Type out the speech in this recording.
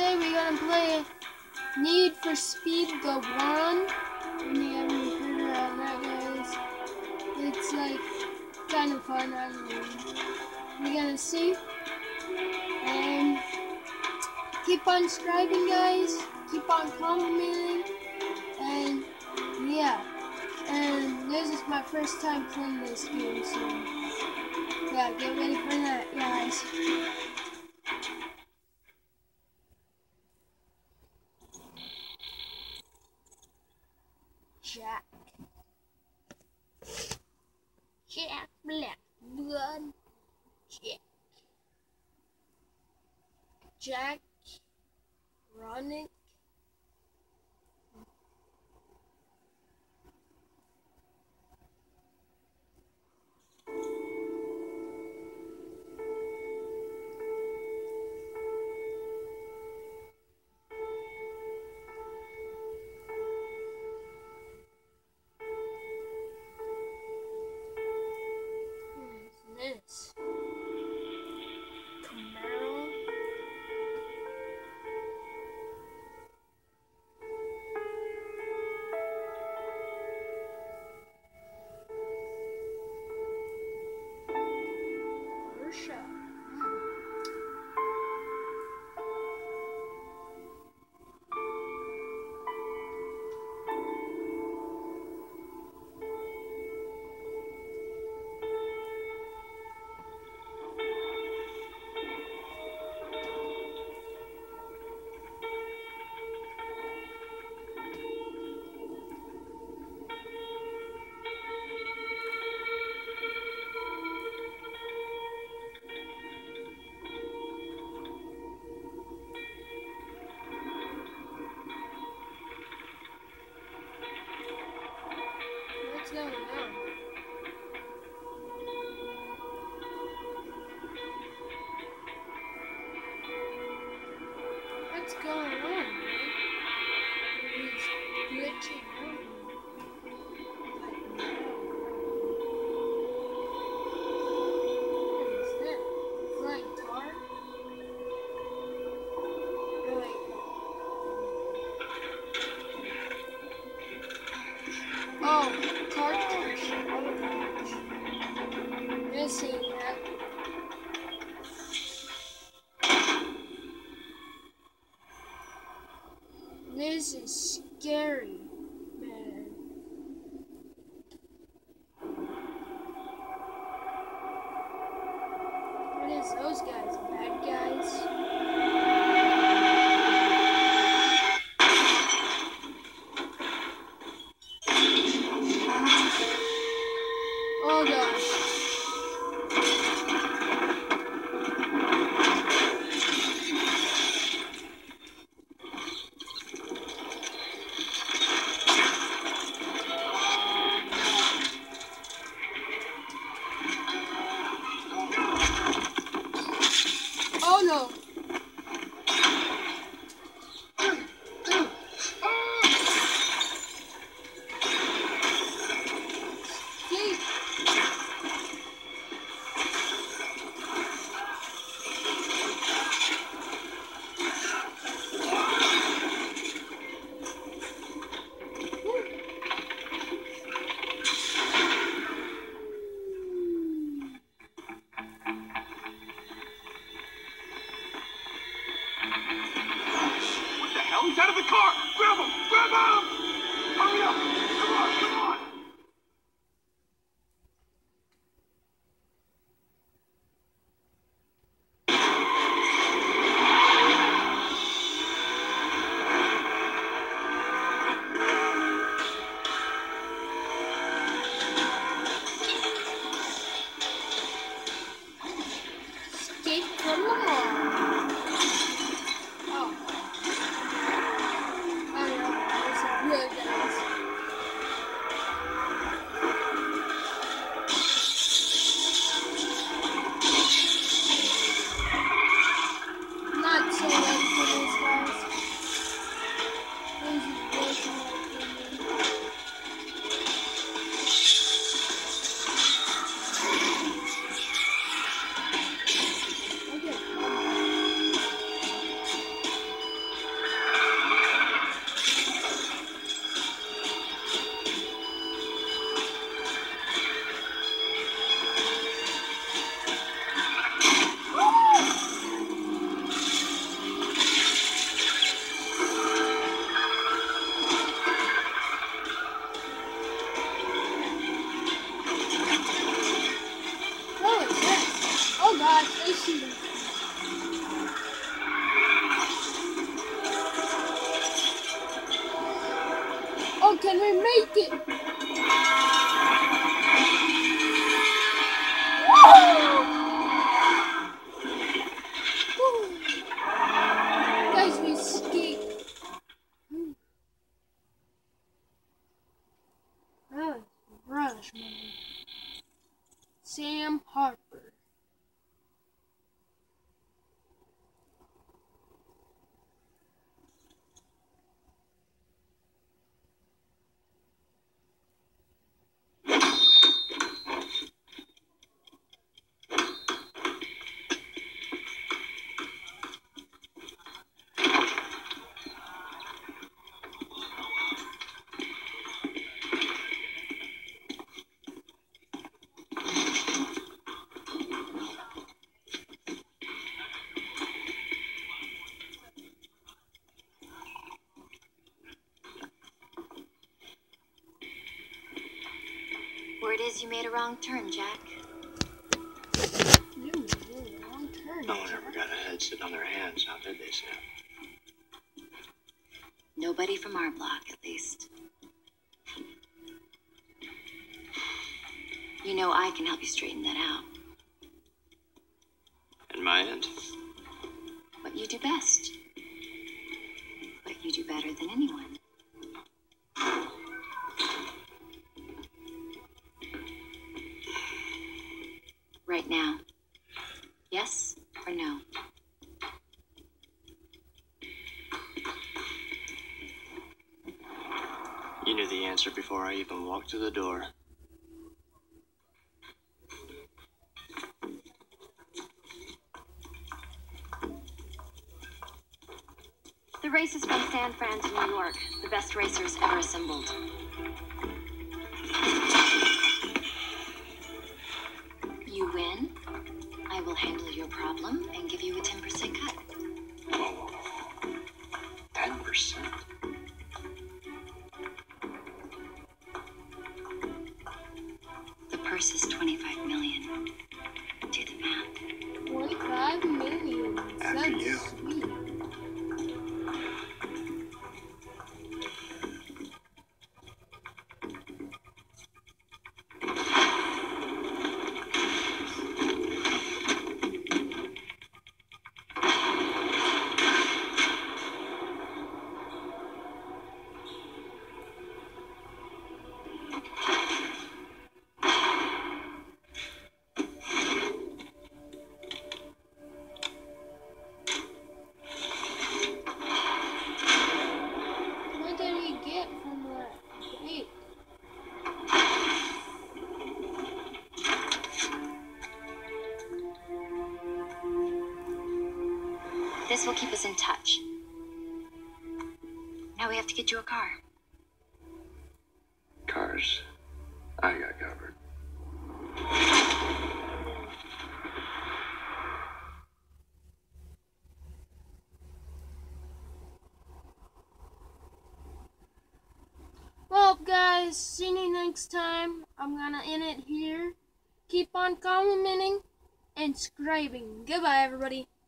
today we're gonna play Need for Speed The One. When you haven't heard about that, guys, it's like kind of fun. I don't know. We're gonna see. And keep on subscribing, guys. Keep on commenting. And yeah. And this is my first time playing this game, so yeah, get ready for that, guys. Jack Blackblood. Jack Ronick. This Camaro. Porsche. What's going on? What's going on, man? He's glitching out. What is that? Flying car? Oh, wait. Oh, cartridge. Missing that. This is scary, man. What is those guys? Bad guys? Oh gosh. Oh no. He's out of the car! Grab him! Grab him! Hurry up! Come on! Come on! Escape from the mall. Oh. Oh no. can we make it? Woo! Guys, we escaped. Oh, rush, man. Sam Harper. Word is you made a wrong turn, Jack. You made a wrong turn. No one ever got ahead sitting on their hands, now did they, Sam? Nobody from our block, at least. You know I can help you straighten that out. And my end? What you do best. What you do better than anyone. Right now. Yes or no? You knew the answer before I even walked through the door. The race is from San Fran to New York. The best racers ever assembled. You win, I will handle your problem and give you a 10% cut. Whoa. 10%? The purse is $25 million. Do the math. 25 million. After That's you. sweet. What did we get from that? Wait. This will keep us in touch. Now we have to get you a car. Cars. I got covered. Well, guys, see you next time. I'm gonna end it here. Keep on commenting and subscribing. Goodbye, everybody.